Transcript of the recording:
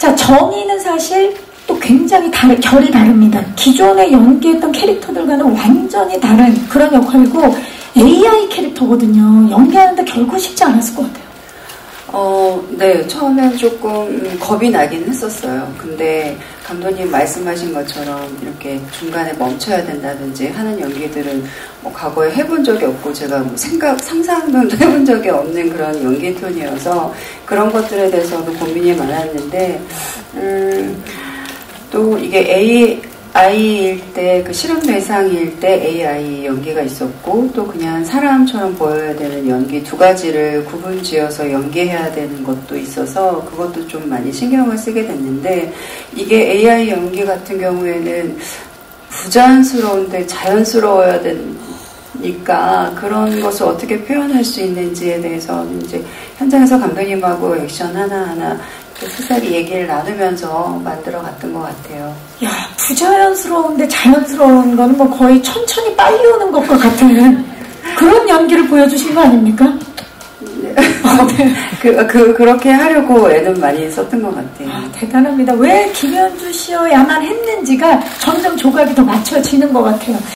자, 정의는 사실 또 굉장히 결이 다릅니다. 기존에 연기했던 캐릭터들과는 완전히 다른 그런 역할이고 AI 캐릭터거든요. 연기하는데 결코 쉽지 않았을 것 같아요. 네, 처음엔 조금 겁이 나긴 했었어요. 근데 감독님 말씀하신 것처럼 이렇게 중간에 멈춰야 된다든지 하는 연기들은 뭐 과거에 해본 적이 없고 제가 뭐 상상도 해본 적이 없는 그런 연기 톤이어서 그런 것들에 대해서도 고민이 많았는데, 또 이게 AI일 때, 그 실험 대상일 때 AI 연기가 있었고, 또 그냥 사람처럼 보여야 되는 연기 두 가지를 구분 지어서 연기해야 되는 것도 있어서 그것도 좀 많이 신경을 쓰게 됐는데, 이게 AI 연기 같은 경우에는 부자연스러운데 자연스러워야 되니까 그런 것을 어떻게 표현할 수 있는지에 대해서 이제 현장에서 감독님하고 액션 하나하나 수사리 얘기를 나누면서 만들어 갔던 것 같아요. 야, 부자연스러운데 자연스러운 거는 뭐 거의 천천히 빨리 오는 것과 같은 그런 연기를 보여주신 거 아닙니까? 네. 그렇게 하려고 애는 많이 썼던 것 같아요. 아, 대단합니다. 왜 김현주 씨여야만 했는지가 점점 조각이 더 맞춰지는 것 같아요.